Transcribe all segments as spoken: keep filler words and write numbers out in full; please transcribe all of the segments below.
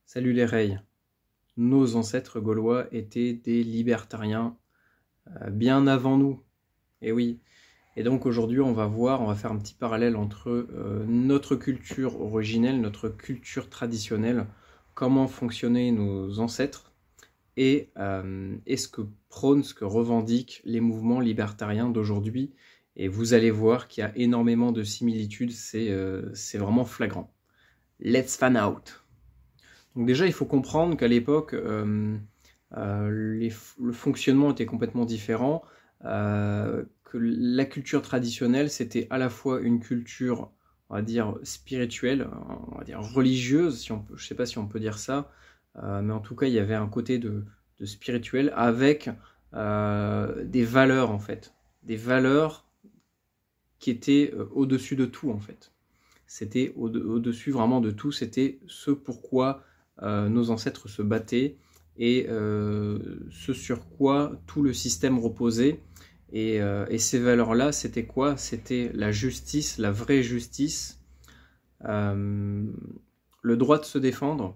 Salut les reys, nos ancêtres gaulois étaient des libertariens euh, bien avant nous, et oui. Et donc aujourd'hui on va voir, on va faire un petit parallèle entre euh, notre culture originelle, notre culture traditionnelle, comment fonctionnaient nos ancêtres, et, euh, et ce que prônent, ce que revendiquent les mouvements libertariens d'aujourd'hui. Et vous allez voir qu'il y a énormément de similitudes, c'est euh, c'est vraiment flagrant. Let's fan out! Donc déjà, il faut comprendre qu'à l'époque, euh, euh, les, le fonctionnement était complètement différent, euh, que la culture traditionnelle, c'était à la fois une culture, on va dire, spirituelle, on va dire religieuse, si on peut, je ne sais pas si on peut dire ça, euh, mais en tout cas, il y avait un côté de, de spirituel avec euh, des valeurs, en fait, des valeurs qui étaient euh, au-dessus de tout, en fait. C'était au-dessus vraiment de tout, c'était ce pourquoi Euh, nos ancêtres se battaient et euh, ce sur quoi tout le système reposait. Et, euh, et ces valeurs-là, c'était quoi? C'était la justice, la vraie justice, euh, le droit de se défendre,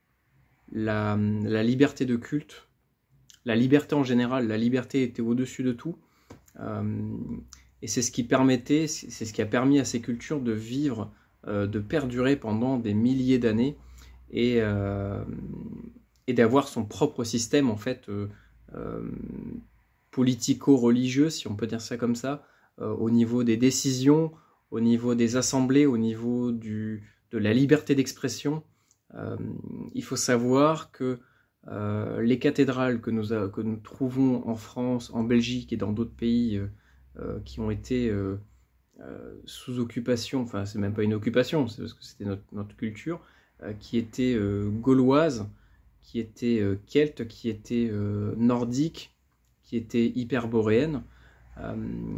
la, la liberté de culte, la liberté en général. La liberté était au-dessus de tout. Euh, et c'est ce qui permettait, c'est ce qui a permis à ces cultures de vivre, euh, de perdurer pendant des milliers d'années. Et, euh, et d'avoir son propre système en fait euh, euh, politico-religieux, si on peut dire ça comme ça, euh, au niveau des décisions, au niveau des assemblées, au niveau du, de la liberté d'expression. Euh, il faut savoir que euh, les cathédrales que nous, a, que nous trouvons en France, en Belgique et dans d'autres pays euh, euh, qui ont été euh, euh, sous occupation, enfin c'est même pas une occupation, c'est parce que c'était notre, notre culture, qui était euh, gauloise, qui était euh, celte, qui était euh, nordique, qui était hyperboréenne. Euh,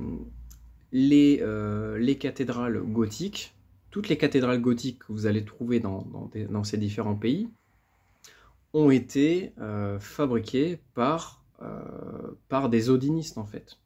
les, euh, les cathédrales gothiques, toutes les cathédrales gothiques que vous allez trouver dans, dans, des, dans ces différents pays, ont été euh, fabriquées par, euh, par des odinistes en fait.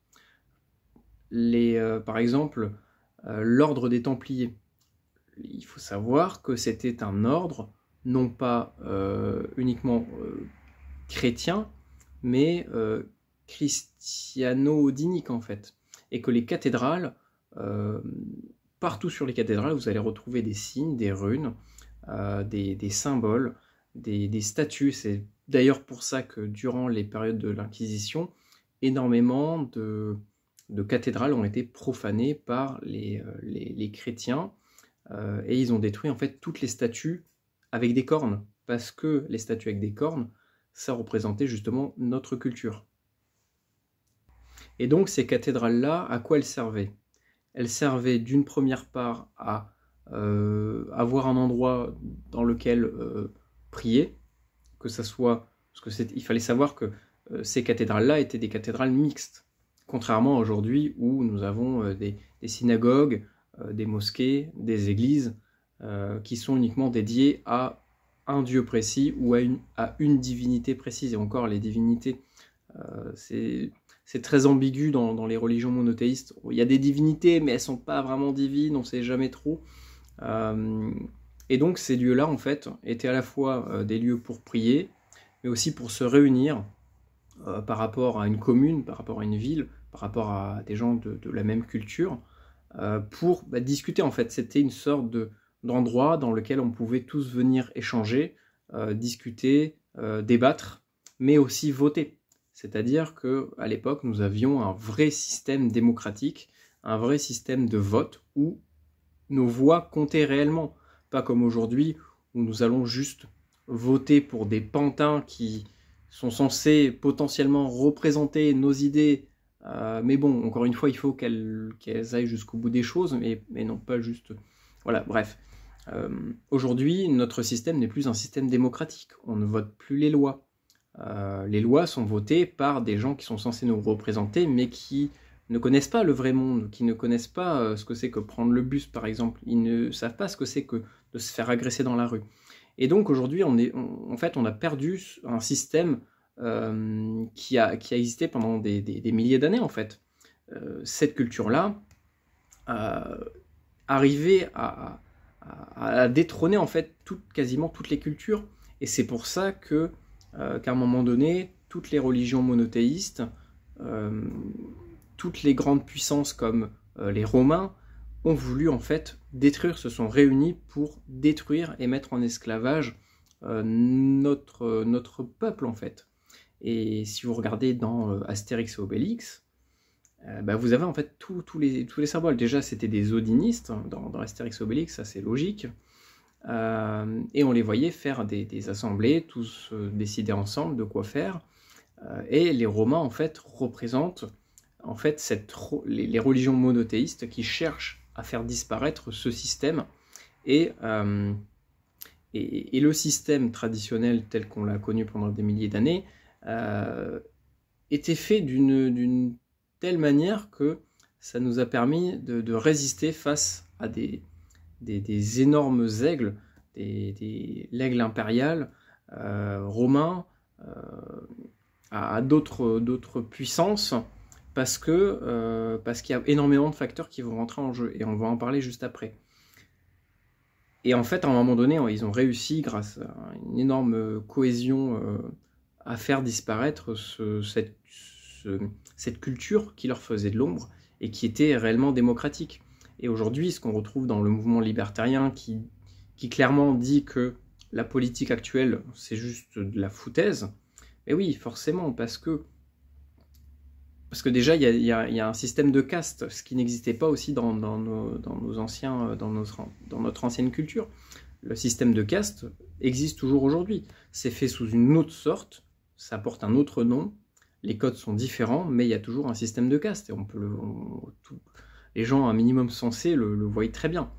Les, euh, par exemple, euh, l'ordre des Templiers. Il faut savoir que c'était un ordre, non pas euh, uniquement euh, chrétien, mais euh, christiano-odinique en fait. Et que les cathédrales, euh, partout sur les cathédrales, vous allez retrouver des signes, des runes, euh, des, des symboles, des, des statues. C'est d'ailleurs pour ça que durant les périodes de l'Inquisition, énormément de, de cathédrales ont été profanées par les, les, les chrétiens. Euh, et ils ont détruit en fait toutes les statues avec des cornes, parce que les statues avec des cornes, ça représentait justement notre culture. Et donc ces cathédrales-là, à quoi elles servaient? Elles servaient d'une première part à euh, avoir un endroit dans lequel euh, prier, que ça soit... Parce que c'est, il fallait savoir que euh, ces cathédrales-là étaient des cathédrales mixtes, contrairement à aujourd'hui où nous avons euh, des, des synagogues, des mosquées, des églises euh, qui sont uniquement dédiées à un dieu précis ou à une, à une divinité précise. Et encore, les divinités, euh, c'est, c'est très ambigu dans, dans les religions monothéistes. Il y a des divinités, mais elles ne sont pas vraiment divines, on ne sait jamais trop. Euh, et donc ces lieux-là, en fait, étaient à la fois euh, des lieux pour prier, mais aussi pour se réunir euh, par rapport à une commune, par rapport à une ville, par rapport à des gens de, de la même culture, Euh, pour bah, discuter en fait. C'était une sorte de, d'endroit dans lequel on pouvait tous venir échanger, euh, discuter, euh, débattre, mais aussi voter. C'est-à-dire qu'à l'époque, nous avions un vrai système démocratique, un vrai système de vote où nos voix comptaient réellement. Pas comme aujourd'hui où nous allons juste voter pour des pantins qui sont censés potentiellement représenter nos idées. Euh, mais bon, encore une fois, il faut qu'elles, qu'elles aillent jusqu'au bout des choses, mais, mais non pas juste... Voilà, bref. Euh, aujourd'hui, notre système n'est plus un système démocratique. On ne vote plus les lois. Euh, les lois sont votées par des gens qui sont censés nous représenter, mais qui ne connaissent pas le vrai monde, qui ne connaissent pas euh, ce que c'est que prendre le bus, par exemple. Ils ne savent pas ce que c'est que de se faire agresser dans la rue. Et donc, aujourd'hui, on est, on, en fait, on a perdu un système Euh, qui, a, qui a existé pendant des, des, des milliers d'années en fait. Euh, cette culture-là euh, arrivait à, à, à détrôner en fait tout, quasiment toutes les cultures Et c'est pour ça que, euh, qu'à un moment donné, toutes les religions monothéistes, euh, toutes les grandes puissances comme euh, les Romains, ont voulu en fait détruire, se sont réunis pour détruire et mettre en esclavage euh, notre, notre peuple en fait. Et si vous regardez dans euh, Astérix et Obélix, euh, bah, vous avez en fait tous tout les, tous les symboles. Déjà c'était des odinistes dans, dans Astérix et Obélix, ça c'est logique. Euh, et on les voyait faire des, des assemblées, tous euh, décider ensemble de quoi faire. Euh, et les Romains en fait représentent en fait cette, les, les religions monothéistes qui cherchent à faire disparaître ce système. Et, euh, et, et le système traditionnel tel qu'on l'a connu pendant des milliers d'années euh, était fait d'une telle manière que ça nous a permis de, de résister face à des, des, des énormes aigles, des, des, l'aigle impérial euh, romain, euh, à, à d'autres puissances, parce que euh, parce qu'il y a énormément de facteurs qui vont rentrer en jeu, et on va en parler juste après. Et en fait, à un moment donné, ils ont réussi, grâce à une énorme cohésion, euh, à faire disparaître ce, cette, ce, cette culture qui leur faisait de l'ombre, et qui était réellement démocratique. Et aujourd'hui, ce qu'on retrouve dans le mouvement libertarien, qui, qui clairement dit que la politique actuelle, c'est juste de la foutaise, et oui, forcément, parce que Parce que déjà, il y a, y a, y a un système de caste, ce qui n'existait pas aussi dans, dans, nos, dans, nos anciens, dans, notre, dans notre ancienne culture. Le système de caste existe toujours aujourd'hui. C'est fait sous une autre sorte, ça porte un autre nom, les codes sont différents, mais il y a toujours un système de caste. Et on peut le, on, tout, les gens un minimum sensés le, le voient très bien.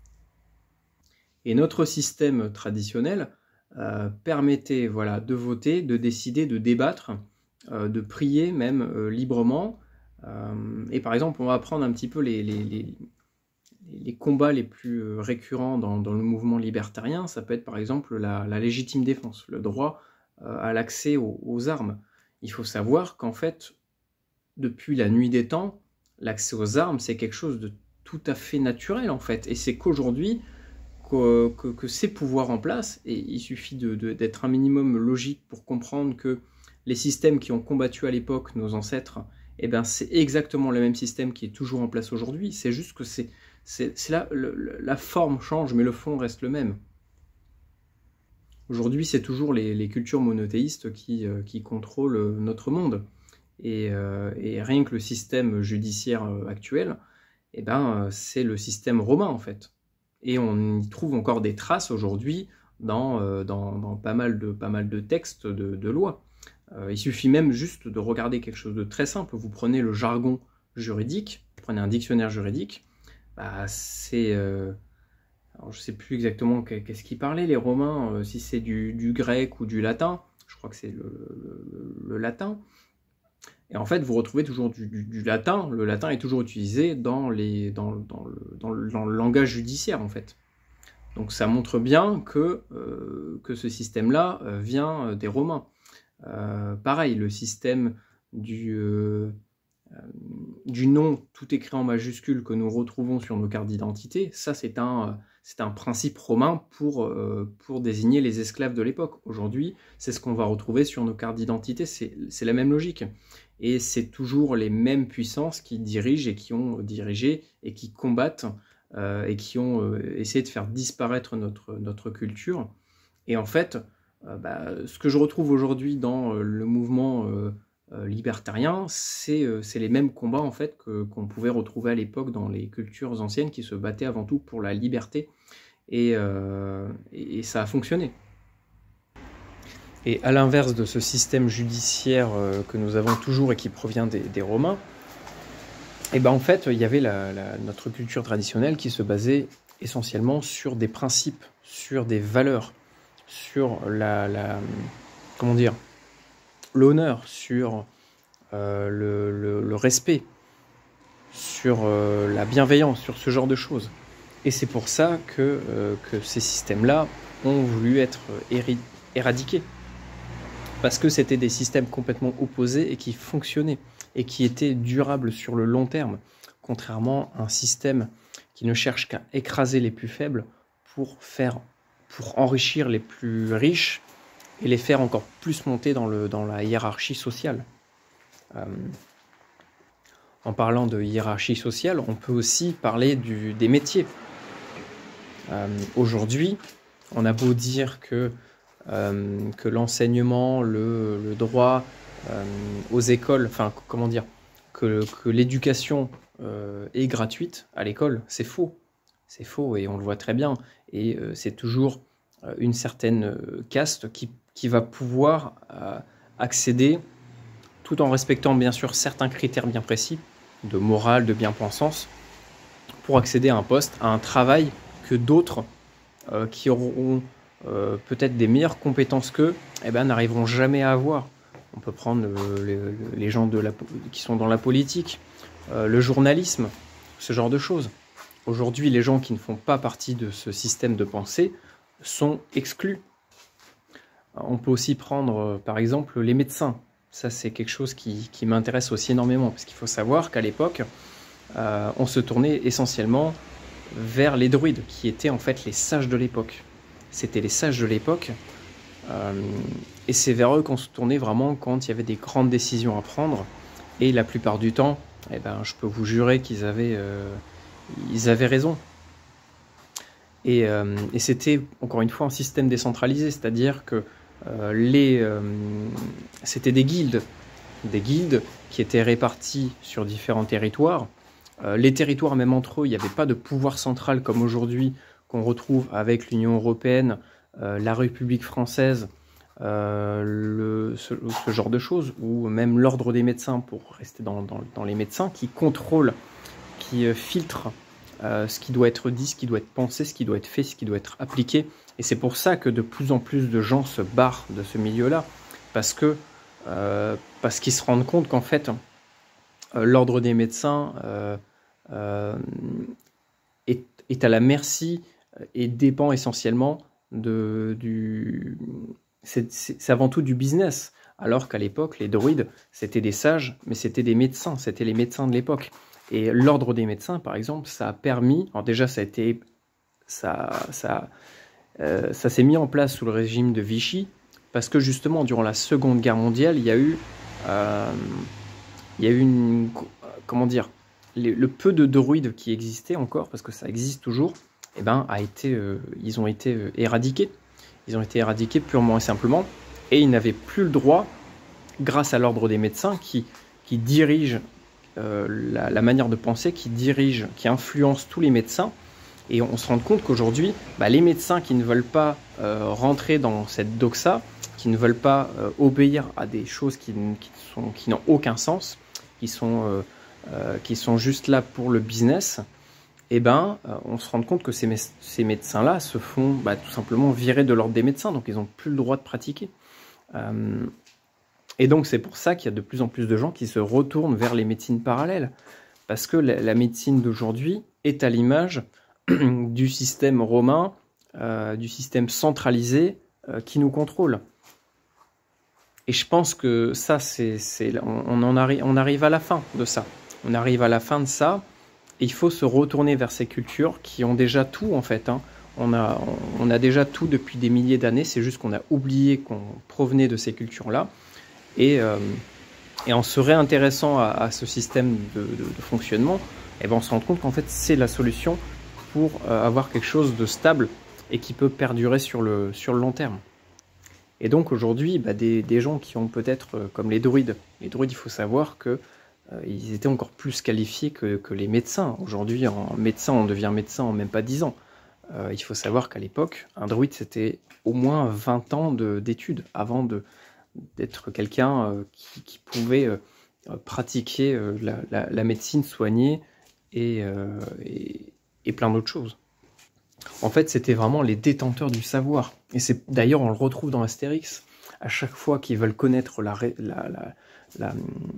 Et notre système traditionnel euh, permettait voilà, de voter, de décider, de débattre, de prier même euh, librement. Euh, et par exemple, on va prendre un petit peu les, les, les, les combats les plus récurrents dans, dans le mouvement libertarien. Ça peut être par exemple la, la légitime défense, le droit euh, à l'accès aux, aux armes. Il faut savoir qu'en fait, depuis la nuit des temps, l'accès aux armes, c'est quelque chose de tout à fait naturel en fait. Et c'est qu'aujourd'hui, que, que, que ces pouvoirs en place, et il suffit de, de, d'être un minimum logique pour comprendre que les systèmes qui ont combattu à l'époque nos ancêtres, eh ben c'est exactement le même système qui est toujours en place aujourd'hui. C'est juste que c'est, c'est, c'est là, le, la forme change, mais le fond reste le même. Aujourd'hui, c'est toujours les, les cultures monothéistes qui, euh, qui contrôlent notre monde. Et, euh, et rien que le système judiciaire actuel, eh ben, c'est le système romain en fait. Et on y trouve encore des traces aujourd'hui dans, euh, dans, dans pas, mal de, pas mal de textes de, de lois. Euh, il suffit même juste de regarder quelque chose de très simple. Vous prenez le jargon juridique, vous prenez un dictionnaire juridique, bah, c'est... Euh, alors je ne sais plus exactement qu'est-ce qu'ils parlaient, les Romains, euh, si c'est du, du grec ou du latin, je crois que c'est le, le, le latin. Et en fait, vous retrouvez toujours du, du, du latin. Le latin est toujours utilisé dans, les, dans, dans, le, dans, le, dans le langage judiciaire, en fait. Donc ça montre bien que, euh, que ce système-là euh, vient des Romains. Euh, pareil, le système du, euh, euh, du nom tout écrit en majuscule que nous retrouvons sur nos cartes d'identité, ça c'est un, c'est un principe romain pour, euh, pour désigner les esclaves de l'époque. Aujourd'hui, c'est ce qu'on va retrouver sur nos cartes d'identité, c'est la même logique. Et c'est toujours les mêmes puissances qui dirigent et qui ont dirigé et qui combattent euh, et qui ont euh, essayé de faire disparaître notre, notre culture. Et en fait, euh, bah, ce que je retrouve aujourd'hui dans euh, le mouvement euh, euh, libertarien, c'est euh, les mêmes combats en fait que, qu'on pouvait retrouver à l'époque dans les cultures anciennes qui se battaient avant tout pour la liberté. Et, euh, et, et ça a fonctionné. Et à l'inverse de ce système judiciaire euh, que nous avons toujours et qui provient des, des Romains, et ben en fait, il y avait la, la, notre culture traditionnelle qui se basait essentiellement sur des principes, sur des valeurs, sur la, la comment dire, l'honneur, sur euh, le, le, le respect, sur euh, la bienveillance, sur ce genre de choses. Et c'est pour ça que, euh, que ces systèmes-là ont voulu être éradiqués. Parce que c'était des systèmes complètement opposés et qui fonctionnaient et qui étaient durables sur le long terme, contrairement à un système qui ne cherche qu'à écraser les plus faibles pour faire, pour enrichir les plus riches et les faire encore plus monter dans, le, dans la hiérarchie sociale. Euh, en parlant de hiérarchie sociale, on peut aussi parler du, des métiers. Euh, Aujourd'hui, on a beau dire que, euh, que l'enseignement, le, le droit euh, aux écoles, enfin comment dire, que, que l'éducation euh, est gratuite à l'école, c'est faux. C'est faux et on le voit très bien. Et euh, c'est toujours euh, une certaine euh, caste qui, qui va pouvoir euh, accéder, tout en respectant bien sûr certains critères bien précis, de morale, de bien-pensance, pour accéder à un poste, à un travail que d'autres euh, qui auront euh, peut-être des meilleures compétences qu'eux, eh ben, n'arriveront jamais à avoir. On peut prendre euh, les, les gens de la, qui sont dans la politique, euh, le journalisme, ce genre de choses. Aujourd'hui, les gens qui ne font pas partie de ce système de pensée sont exclus. On peut aussi prendre, euh, par exemple, les médecins. Ça, c'est quelque chose qui, qui m'intéresse aussi énormément, parce qu'il faut savoir qu'à l'époque, euh, on se tournait essentiellement vers les druides, qui étaient en fait les sages de l'époque. C'était les sages de l'époque, euh, et c'est vers eux qu'on se tournait vraiment quand il y avait des grandes décisions à prendre, et la plupart du temps, eh ben, je peux vous jurer qu'ils avaient, euh, ils avaient raison. Et, euh, et c'était, encore une fois, un système décentralisé, c'est-à-dire que euh, les, euh, c'était des guildes, des guildes qui étaient réparties sur différents territoires. Euh, les territoires, même entre eux, il n'y avait pas de pouvoir central comme aujourd'hui qu'on retrouve avec l'Union européenne, euh, la République française, euh, le, ce, ce genre de choses, ou même l'ordre des médecins, pour rester dans, dans, dans les médecins, qui contrôlent, qui euh, filtrent euh, ce qui doit être dit, ce qui doit être pensé, ce qui doit être fait, ce qui doit être appliqué. Et c'est pour ça que de plus en plus de gens se barrent de ce milieu-là, parce que euh, parce qu'ils se rendent compte qu'en fait, euh, l'ordre des médecins euh, euh, est, est à la merci et dépend essentiellement de, du... C'est avant tout du business, alors qu'à l'époque, les druides, c'était des sages, mais c'était des médecins, c'était les médecins de l'époque. Et l'ordre des médecins, par exemple, ça a permis... Alors déjà, ça a été... Ça, ça, euh, ça s'est mis en place sous le régime de Vichy, parce que justement, durant la Seconde Guerre mondiale, il y a eu... Euh, il y a eu une... Comment dire les, le peu de druides qui existaient encore, parce que ça existe toujours, eh ben, a été, euh, ils ont été euh, éradiqués. Ils ont été éradiqués purement et simplement, et ils n'avaient plus le droit, grâce à l'ordre des médecins, qui, qui dirige euh, la, la manière de penser, qui dirige, qui influence tous les médecins. Et on se rend compte qu'aujourd'hui, bah, les médecins qui ne veulent pas euh, rentrer dans cette doxa, qui ne veulent pas euh, obéir à des choses qui, qui sont, qui n'ont aucun sens, qui sont, euh, euh, qui sont juste là pour le business, eh ben, euh, on se rend compte que ces, ces médecins-là se font bah, tout simplement virer de l'ordre des médecins, donc ils n'ont plus le droit de pratiquer. Euh, et donc c'est pour ça qu'il y a de plus en plus de gens qui se retournent vers les médecines parallèles, parce que la, la médecine d'aujourd'hui est à l'image du système romain, euh, du système centralisé euh, qui nous contrôle. Et je pense que ça, c'est, c'est, on, on, en arrive, on arrive à la fin de ça. On arrive à la fin de ça. Et il faut se retourner vers ces cultures qui ont déjà tout, en fait. Hein. On, a, on a déjà tout depuis des milliers d'années. C'est juste qu'on a oublié qu'on provenait de ces cultures-là. Et, euh, et en se réintéressant à, à ce système de, de, de fonctionnement, eh ben on se rend compte qu'en fait, c'est la solution pour euh, avoir quelque chose de stable et qui peut perdurer sur le, sur le long terme. Et donc aujourd'hui, bah, des, des gens qui ont peut-être, euh, comme les druides, les druides, il faut savoir que euh, ils étaient encore plus qualifiés que, que les médecins. Aujourd'hui, en médecin, on devient médecin en même pas dix ans. Euh, il faut savoir qu'à l'époque, un druide, c'était au moins vingt ans d'études avant de, d'être quelqu'un euh, qui, qui pouvait euh, pratiquer euh, la, la, la médecine, soigner et, euh, et, et plein d'autres choses. En fait, c'était vraiment les détenteurs du savoir. Et c'est d'ailleurs, on le retrouve dans Astérix. À chaque fois qu'ils veulent connaître la, la, la, la,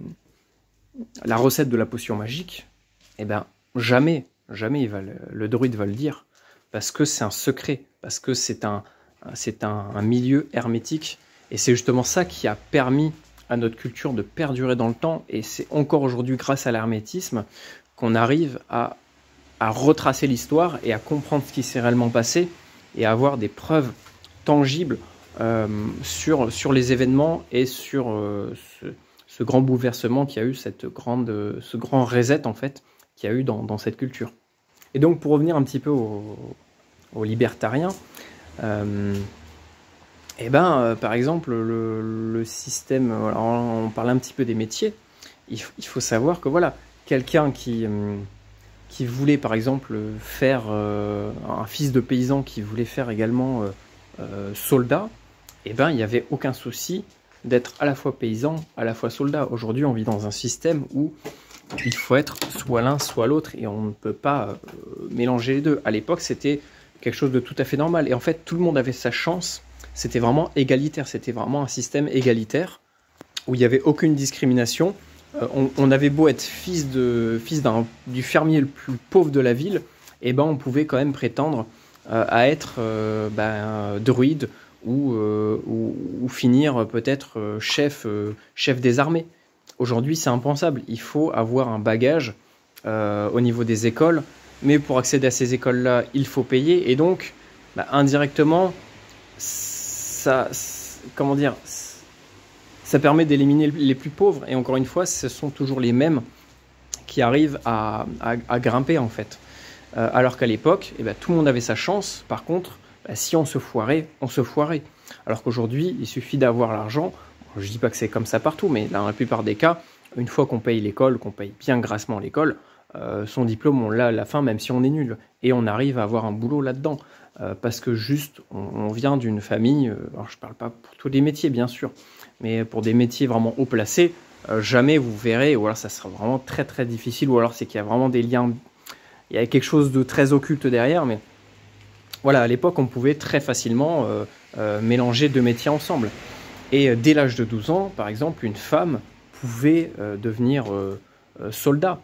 la recette de la potion magique, eh ben, jamais, jamais il va le, le druide va le dire. Parce que c'est un secret. Parce que c'est un, c'est un, un milieu hermétique. Et c'est justement ça qui a permis à notre culture de perdurer dans le temps. Et c'est encore aujourd'hui, grâce à l'hermétisme, qu'on arrive à à retracer l'histoire et à comprendre ce qui s'est réellement passé et à avoir des preuves tangibles euh, sur, sur les événements et sur euh, ce, ce grand bouleversement qu'il y a eu, cette grande, ce grand reset en fait, qu'il y a eu dans, dans cette culture. Et donc pour revenir un petit peu aux, aux libertariens, euh, et ben, euh, par exemple, le, le système, alors on parle un petit peu des métiers, il, il faut savoir que voilà, quelqu'un qui, euh, qui voulait par exemple faire, euh, un fils de paysan qui voulait faire également euh, euh, soldat, et ben il n'y avait aucun souci d'être à la fois paysan, à la fois soldat. Aujourd'hui, on vit dans un système où il faut être soit l'un, soit l'autre, et on ne peut pas euh, mélanger les deux. À l'époque, c'était quelque chose de tout à fait normal, et en fait, tout le monde avait sa chance. C'était vraiment égalitaire, c'était vraiment un système égalitaire où il n'y avait aucune discrimination. Euh, on, on avait beau être fils, de, fils d'un, du fermier le plus pauvre de la ville, et ben on pouvait quand même prétendre euh, à être euh, ben, druide ou, euh, ou, ou finir peut-être euh, chef, euh, chef des armées. Aujourd'hui, c'est impensable. Il faut avoir un bagage euh, au niveau des écoles, mais pour accéder à ces écoles-là, il faut payer, et donc ben, indirectement, ça, comment dire, ça permet d'éliminer les plus pauvres, et encore une fois, ce sont toujours les mêmes qui arrivent à, à, à grimper en fait. Euh, alors qu'à l'époque, eh ben, tout le monde avait sa chance, par contre, bah, si on se foirait, on se foirait. Alors qu'aujourd'hui, il suffit d'avoir l'argent, je ne dis pas que c'est comme ça partout, mais dans la plupart des cas, une fois qu'on paye l'école, qu'on paye bien grassement l'école, euh, son diplôme, on l'a à la fin, même si on est nul, et on arrive à avoir un boulot là-dedans. Euh, parce que juste, on, on vient d'une famille, euh, alors je ne parle pas pour tous les métiers bien sûr, mais pour des métiers vraiment haut placés, euh, jamais vous verrez, ou alors ça sera vraiment très très difficile, ou alors c'est qu'il y a vraiment des liens, il y a quelque chose de très occulte derrière, mais voilà, à l'époque on pouvait très facilement euh, euh, mélanger deux métiers ensemble. Et euh, dès l'âge de douze ans, par exemple, une femme pouvait euh, devenir euh, euh, soldat,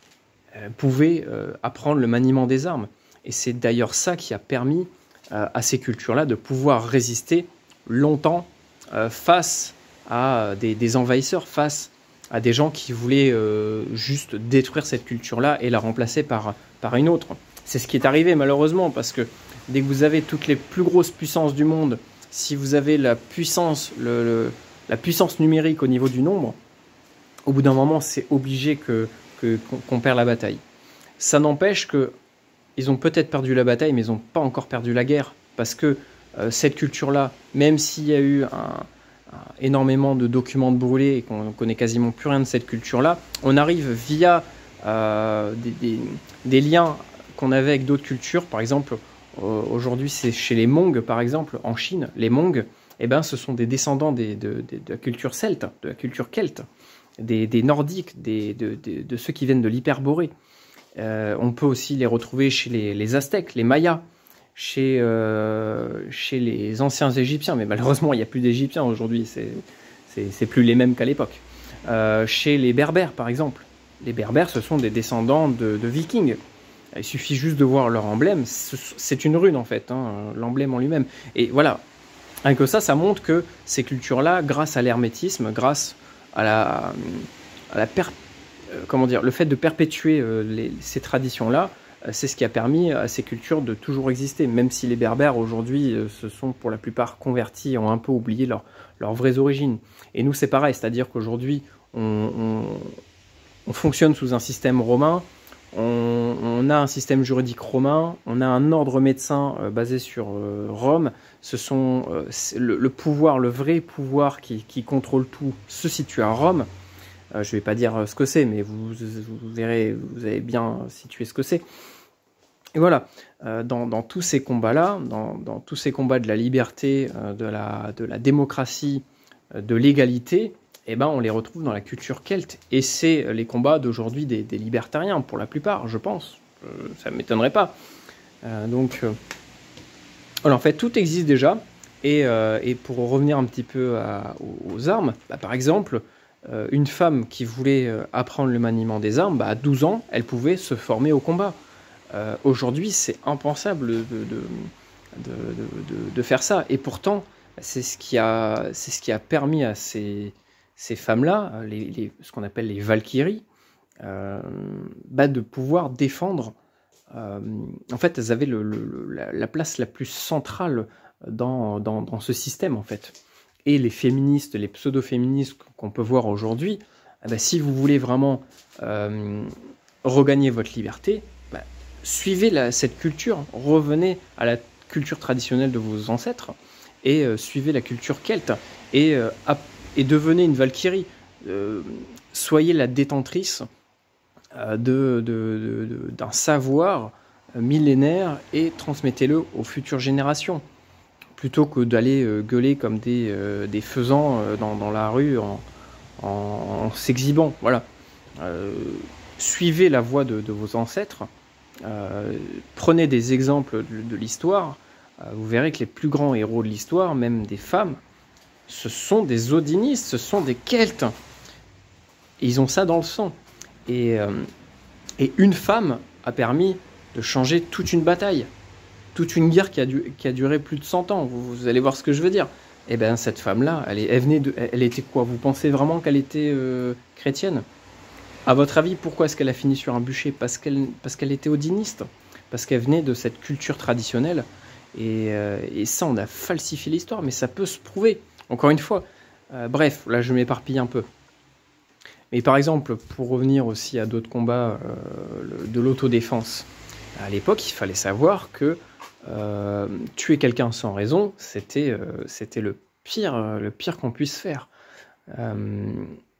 euh, pouvait euh, apprendre le maniement des armes. Et c'est d'ailleurs ça qui a permis euh, à ces cultures-là de pouvoir résister longtemps euh, face à des, des envahisseurs, face à des gens qui voulaient euh, juste détruire cette culture-là et la remplacer par, par une autre. C'est ce qui est arrivé malheureusement, parce que dès que vous avez toutes les plus grosses puissances du monde, si vous avez la puissance, le, le, la puissance numérique au niveau du nombre, au bout d'un moment, c'est obligé que, que, qu'on perd la bataille. Ça n'empêche que ils ont peut-être perdu la bataille, mais ils n'ont pas encore perdu la guerre. Parce que euh, cette culture-là, même s'il y a eu un, un, énormément de documents de brûlés et qu'on ne connaît quasiment plus rien de cette culture-là, on arrive via euh, des, des, des liens qu'on avait avec d'autres cultures. Par exemple, euh, aujourd'hui, c'est chez les Mongs, par exemple, en Chine. Les Mongs, eh ben, ce sont des descendants des, de, de, de la culture celte, de la culture celte, des, des Nordiques, des, de, de, de ceux qui viennent de l'Hyperborée. Euh, on peut aussi les retrouver chez les, les Aztèques, les Mayas, chez, euh, chez les anciens Égyptiens, mais malheureusement il n'y a plus d'Égyptiens aujourd'hui, c'est, c'est, c'est plus les mêmes qu'à l'époque. Euh, chez les Berbères par exemple, les Berbères ce sont des descendants de, de Vikings. Il suffit juste de voir leur emblème, c'est une rune en fait, hein, l'emblème en lui-même. Et voilà, rien que ça, ça montre que ces cultures-là, grâce à l'hermétisme, grâce à la, à la per comment dire, le fait de perpétuer euh, les, ces traditions-là, euh, c'est ce qui a permis à ces cultures de toujours exister, même si les Berbères aujourd'hui euh, se sont pour la plupart convertis et ont un peu oublié leur, leurs vraies origines. Et nous c'est pareil, c'est-à-dire qu'aujourd'hui on, on, on fonctionne sous un système romain, on, on a un système juridique romain, on a un ordre médecin euh, basé sur euh, Rome. Ce sont euh, le, le pouvoir, le vrai pouvoir qui, qui contrôle tout se situe à Rome. Euh, je ne vais pas dire ce que c'est, mais vous, vous verrez, vous avez bien situé ce que c'est. Et voilà, euh, dans, dans tous ces combats-là, dans, dans tous ces combats de la liberté, euh, de, la, de la démocratie, euh, de l'égalité, eh ben, on les retrouve dans la culture celte. Et c'est les combats d'aujourd'hui des, des libertariens, pour la plupart, je pense. Euh, ça ne m'étonnerait pas. Euh, donc, euh, voilà, en fait, tout existe déjà. Et, euh, et pour revenir un petit peu à, aux, aux armes, bah, par exemple, Euh, une femme qui voulait euh, apprendre le maniement des armes, bah, à douze ans, elle pouvait se former au combat. Euh, Aujourd'hui, c'est impensable de, de, de, de, de faire ça. Et pourtant, c'est ce qui a, c'est ce qui a permis à ces, ces femmes-là, les, les, ce qu'on appelle les Valkyries, euh, bah, de pouvoir défendre. Euh, en fait, elles avaient le, le, la, la place la plus centrale dans, dans, dans ce système, en fait. Et les féministes, les pseudo-féministes qu'on peut voir aujourd'hui, eh ben, si vous voulez vraiment euh, regagner votre liberté, ben, suivez la, cette culture, revenez à la culture traditionnelle de vos ancêtres, et euh, suivez la culture celte, et, euh, et devenez une Valkyrie. Euh, soyez la détentrice euh, de, de, de, d'un savoir millénaire et transmettez-le aux futures générations, plutôt que d'aller euh, gueuler comme des, euh, des faisans euh, dans, dans la rue en, en, en s'exhibant. Voilà. Euh, suivez la voie de, de vos ancêtres, euh, prenez des exemples de, de l'histoire, euh, vous verrez que les plus grands héros de l'histoire, même des femmes, ce sont des odinistes, ce sont des Celtes. Et ils ont ça dans le sang. Et, euh, et une femme a permis de changer toute une bataille, toute une guerre qui a, du, qui a duré plus de cent ans. Vous, vous allez voir ce que je veux dire. Et bien cette femme-là, elle, elle, venait de, elle était quoi? Vous pensez vraiment qu'elle était euh, chrétienne? À votre avis, pourquoi est-ce qu'elle a fini sur un bûcher? Parce qu'elle parce qu'elle était odiniste, parce qu'elle venait de cette culture traditionnelle. Et, euh, et ça, on a falsifié l'histoire, mais ça peut se prouver. Encore une fois. Euh, bref, là je m'éparpille un peu. Mais par exemple, pour revenir aussi à d'autres combats euh, de l'autodéfense, à l'époque, il fallait savoir que euh, tuer quelqu'un sans raison, c'était euh, c'était le pire, le pire qu'on puisse faire. Euh,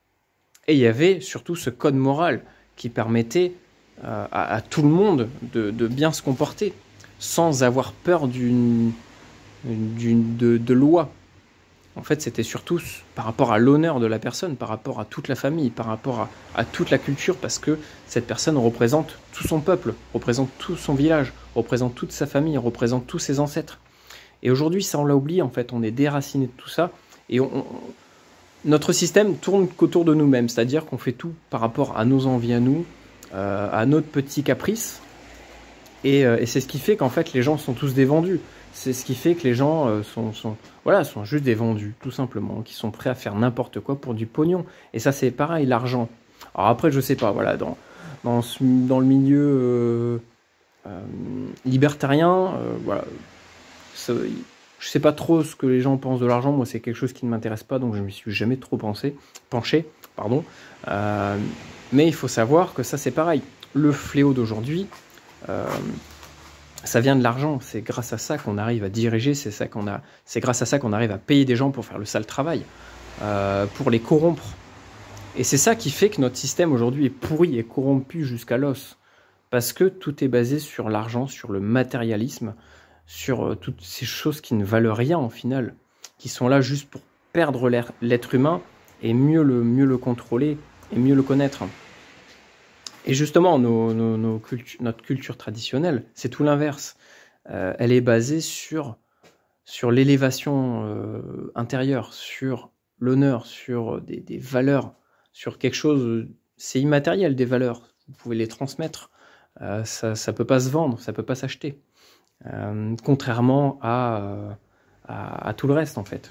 et il y avait surtout ce code moral qui permettait euh, à, à tout le monde de, de bien se comporter, sans avoir peur d'une, d'une, de, de loi. En fait, c'était surtout par rapport à l'honneur de la personne, par rapport à toute la famille, par rapport à, à toute la culture, parce que cette personne représente tout son peuple, représente tout son village, représente toute sa famille, représente tous ses ancêtres. Et aujourd'hui, ça, on l'a oublié, en fait, on est déraciné de tout ça, et on, on, notre système tourne qu'autour de nous-mêmes, c'est-à-dire qu'on fait tout par rapport à nos envies à nous, euh, à notre petit caprice, et, euh, et c'est ce qui fait qu'en fait, les gens sont tous des vendus. C'est ce qui fait que les gens euh, sont, sont, voilà, sont juste des vendus, tout simplement, qui sont prêts à faire n'importe quoi pour du pognon. Et ça, c'est pareil, l'argent. Alors après, je sais pas, voilà, dans, dans, ce, dans le milieu euh, euh, libertarien, euh, voilà, ça, je sais pas trop ce que les gens pensent de l'argent. Moi, c'est quelque chose qui ne m'intéresse pas, donc je ne m'y suis jamais trop pensé, penché. Pardon. Euh, mais il faut savoir que ça, c'est pareil. Le fléau d'aujourd'hui... Euh, ça vient de l'argent, c'est grâce à ça qu'on arrive à diriger, c'est ça qu'on a, c'est grâce à ça qu'on arrive à payer des gens pour faire le sale travail, euh, pour les corrompre. Et c'est ça qui fait que notre système aujourd'hui est pourri et corrompu jusqu'à l'os, parce que tout est basé sur l'argent, sur le matérialisme, sur euh, toutes ces choses qui ne valent rien en final, qui sont là juste pour perdre l'être humain et mieux le, mieux le contrôler et mieux le connaître. Et justement, nos, nos, nos cultu- notre culture traditionnelle, c'est tout l'inverse. Euh, elle est basée sur, sur l'élévation euh, intérieure, sur l'honneur, sur des, des valeurs, sur quelque chose... C'est immatériel, des valeurs. Vous pouvez les transmettre. Euh, ça ne peut pas se vendre, ça ne peut pas s'acheter. Euh, contrairement à, à, à tout le reste, en fait.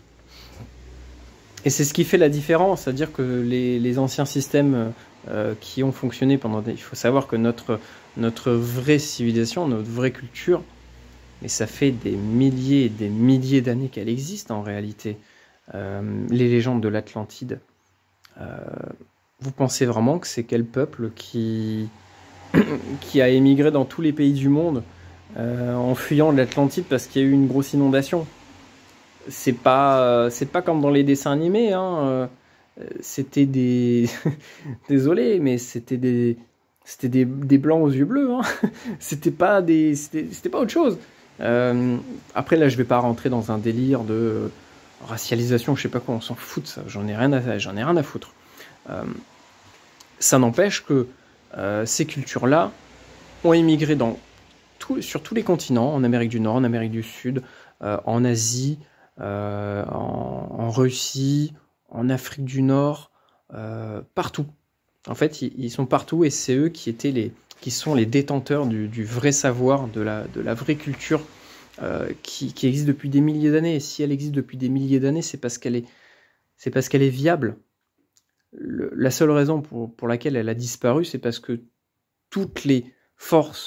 Et c'est ce qui fait la différence, c'est-à-dire que les, les anciens systèmes... Euh, qui ont fonctionné pendant des... Il faut savoir que notre, notre vraie civilisation, notre vraie culture, et ça fait des milliers et des milliers d'années qu'elle existe en réalité, euh, les légendes de l'Atlantide, euh, vous pensez vraiment que c'est quel peuple qui, qui a émigré dans tous les pays du monde euh, en fuyant l'Atlantide parce qu'il y a eu une grosse inondation? C'est pas, c'est pas comme dans les dessins animés, hein, euh, c'était des... Désolé, mais c'était des... C'était des, des blancs aux yeux bleus, hein. C'était pas des... C'était, c'était pas autre chose. Euh, après, là, je vais pas rentrer dans un délire de racialisation, je sais pas quoi, on s'en fout de ça, j'en ai rien à, j'en ai rien à foutre. Euh, ça n'empêche que euh, ces cultures-là ont émigré dans tout, sur tous les continents, en Amérique du Nord, en Amérique du Sud, euh, en Asie, euh, en, en Russie, en Afrique du Nord, euh, partout. En fait, ils, ils sont partout et c'est eux qui étaient les, qui sont les détenteurs du, du vrai savoir, de la, de la vraie culture euh, qui, qui existe depuis des milliers d'années. Et si elle existe depuis des milliers d'années, c'est parce qu'elle est, c'est parce qu'elle est viable. Le, la seule raison pour, pour laquelle elle a disparu, c'est parce que toutes les forces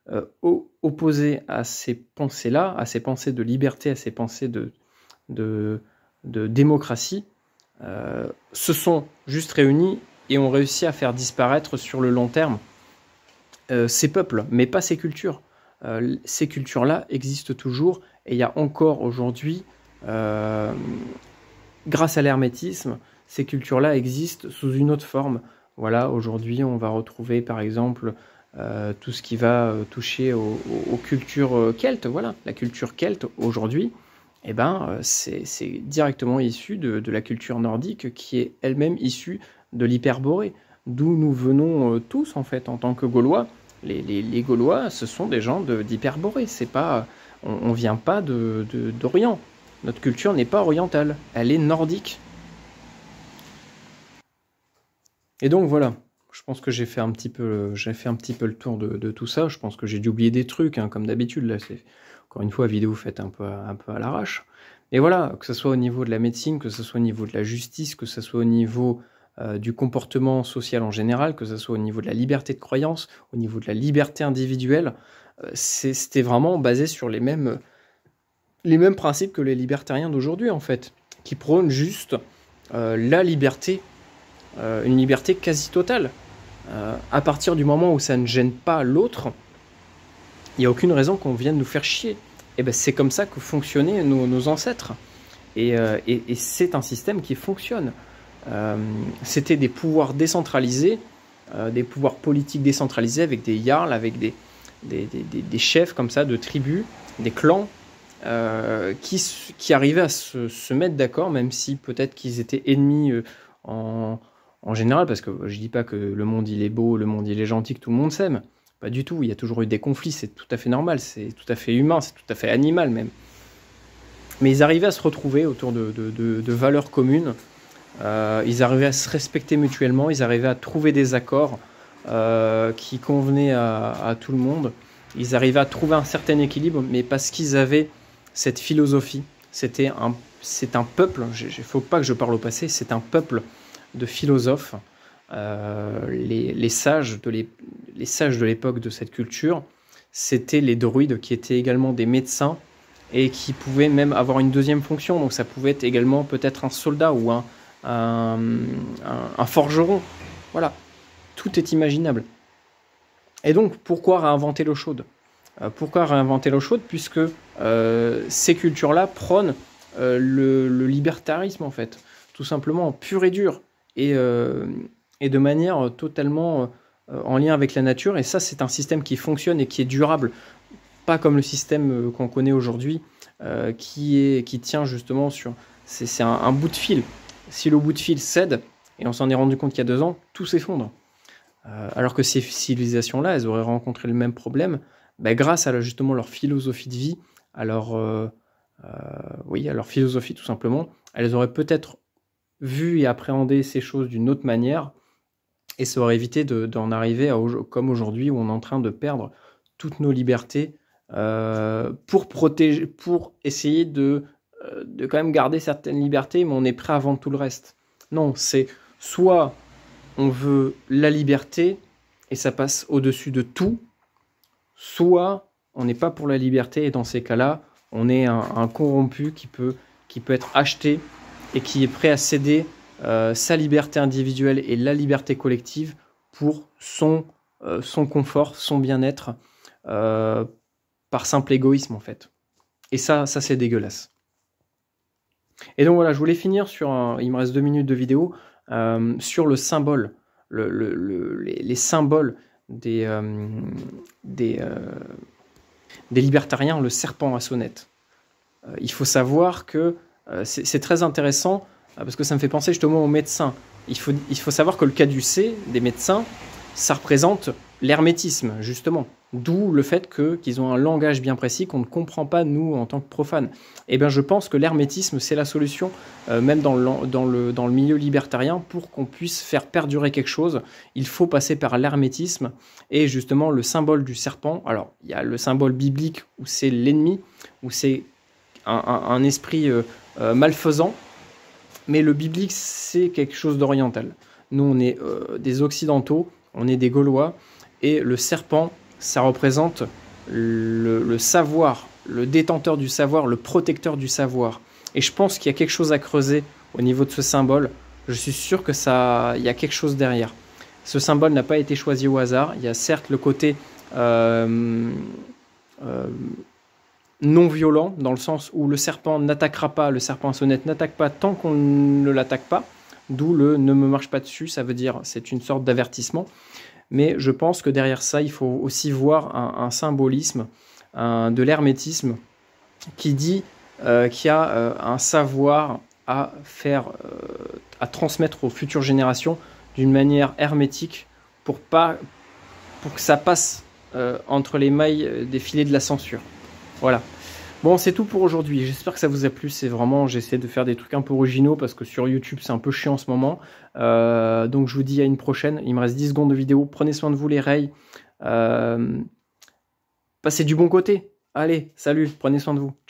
euh, opposés à ces pensées-là, à ces pensées de liberté, à ces pensées de, de, de démocratie, euh, se sont juste réunis et ont réussi à faire disparaître sur le long terme euh, ces peuples, mais pas ces cultures. Euh, ces cultures-là existent toujours, et il y a encore aujourd'hui, euh, grâce à l'hermétisme, ces cultures-là existent sous une autre forme. Voilà, aujourd'hui, on va retrouver par exemple euh, tout ce qui va euh, toucher aux, aux cultures euh, celtes. Voilà, la culture celte aujourd'hui, eh ben, euh, c'est directement issu de, de la culture nordique qui est elle-même issue de l'Hyperborée, d'où nous venons euh, tous en fait en tant que Gaulois. Les, les, les Gaulois, ce sont des gens d'Hyperborée. C'est pas, on ne vient pas de, de, d'Orient. Notre culture n'est pas orientale, elle est nordique. Et donc voilà, je pense que j'ai fait un petit peu, j'ai fait un petit peu le tour de, de tout ça. Je pense que j'ai dû oublier des trucs, hein, comme d'habitude. Là, c'est encore une fois vidéo faite un peu, un peu à l'arrache. Et voilà, que ce soit au niveau de la médecine, que ce soit au niveau de la justice, que ce soit au niveau euh, du comportement social en général, que ce soit au niveau de la liberté de croyance, au niveau de la liberté individuelle, euh, c'était vraiment basé sur les mêmes, les mêmes principes que les libertariens d'aujourd'hui, en fait, qui prônent juste euh, la liberté, euh, une liberté quasi totale. Euh, à partir du moment où ça ne gêne pas l'autre, il n'y a aucune raison qu'on vienne nous faire chier. Et ben c'est comme ça que fonctionnaient nos, nos ancêtres. Et, euh, et, et c'est un système qui fonctionne. Euh, C'était des pouvoirs décentralisés, euh, des pouvoirs politiques décentralisés avec des jarls, avec des, des, des, des chefs comme ça, de tribus, des clans, euh, qui, qui arrivaient à se, se mettre d'accord, même si peut-être qu'ils étaient ennemis euh, en, en général, parce que je dis pas que le monde il est beau, le monde il est gentil, que tout le monde s'aime. Pas du tout, il y a toujours eu des conflits, c'est tout à fait normal, c'est tout à fait humain, c'est tout à fait animal même. Mais ils arrivaient à se retrouver autour de, de, de, de valeurs communes, euh, ils arrivaient à se respecter mutuellement, ils arrivaient à trouver des accords euh, qui convenaient à, à tout le monde, ils arrivaient à trouver un certain équilibre, mais parce qu'ils avaient cette philosophie, c'était un, c'est un peuple, il ne faut pas que je parle au passé, c'est un peuple de philosophes. Euh, les, les sages de les, les sages de l'époque de cette culture, c'était les druides qui étaient également des médecins et qui pouvaient même avoir une deuxième fonction. Donc ça pouvait être également peut-être un soldat ou un, un, un, un forgeron. Voilà, tout est imaginable. Et donc pourquoi réinventer l'eau chaude? euh, Pourquoi réinventer l'eau chaude? Puisque euh, ces cultures-là prônent euh, le, le libertarisme en fait, tout simplement pur et dur. Et, euh, et de manière totalement euh, en lien avec la nature. Et ça, c'est un système qui fonctionne et qui est durable. Pas comme le système euh, qu'on connaît aujourd'hui, euh, qui, est, qui tient justement sur... C'est un, un bout de fil. Si le bout de fil cède, et on s'en est rendu compte il y a deux ans, tout s'effondre. Euh, alors que ces civilisations-là, elles auraient rencontré le même problème, bah, grâce à justement leur philosophie de vie, à leur, euh, euh, oui, à leur philosophie tout simplement, elles auraient peut-être vu et appréhender ces choses d'une autre manière, et ça aurait évité d'en de, arriver à comme aujourd'hui où on est en train de perdre toutes nos libertés euh, pour protéger, pour essayer de, euh, de quand même garder certaines libertés, mais on est prêt à vendre tout le reste. Non, c'est soit on veut la liberté et ça passe au-dessus de tout, soit on n'est pas pour la liberté et dans ces cas-là, on est un, un corrompu qui peut, qui peut être acheté et qui est prêt à céder euh, sa liberté individuelle et la liberté collective pour son, euh, son confort, son bien-être, euh, par simple égoïsme en fait. Et ça, ça c'est dégueulasse. Et donc voilà, je voulais finir sur, un, il me reste deux minutes de vidéo, euh, sur le symbole, le, le, le, les, les symboles des, euh, des, euh, des libertariens, le serpent à sonnette. Euh, il faut savoir que euh, c'est très intéressant, euh, parce que ça me fait penser justement aux médecins. Il faut, il faut savoir que le caducée des médecins, ça représente l'hermétisme, justement. D'où le fait que qu'ils ont un langage bien précis qu'on ne comprend pas, nous, en tant que profanes. Eh bien, je pense que l'hermétisme, c'est la solution, euh, même dans le, dans, le, dans le milieu libertarien, pour qu'on puisse faire perdurer quelque chose. Il faut passer par l'hermétisme, et justement, le symbole du serpent. Alors, il y a le symbole biblique, où c'est l'ennemi, où c'est un, un, un esprit euh, euh, malfaisant, mais le biblique, c'est quelque chose d'oriental. Nous, on est euh, des occidentaux, on est des Gaulois, et le serpent, ça représente le, le savoir, le détenteur du savoir, le protecteur du savoir. Et je pense qu'il y a quelque chose à creuser au niveau de ce symbole. Je suis sûr que ça, il y a quelque chose derrière. Ce symbole n'a pas été choisi au hasard. Il y a certes le côté euh, euh, non violent, dans le sens où le serpent n'attaquera pas, le serpent à sonnette n'attaque pas tant qu'on ne l'attaque pas. D'où le ne me marche pas dessus, ça veut dire c'est une sorte d'avertissement. Mais je pense que derrière ça, il faut aussi voir un, un symbolisme, un, de l'hermétisme, qui dit euh, qu'il y a euh, un savoir à faire, euh, à transmettre aux futures générations d'une manière hermétique pour, pas, pour que ça passe euh, entre les mailles des filets de la censure. Voilà. Bon, c'est tout pour aujourd'hui. J'espère que ça vous a plu. C'est vraiment, j'essaie de faire des trucs un peu originaux parce que sur YouTube, c'est un peu chiant en ce moment. Euh, donc, je vous dis à une prochaine. Il me reste dix secondes de vidéo. Prenez soin de vous, les rails. Euh, passez du bon côté. Allez, salut. Prenez soin de vous.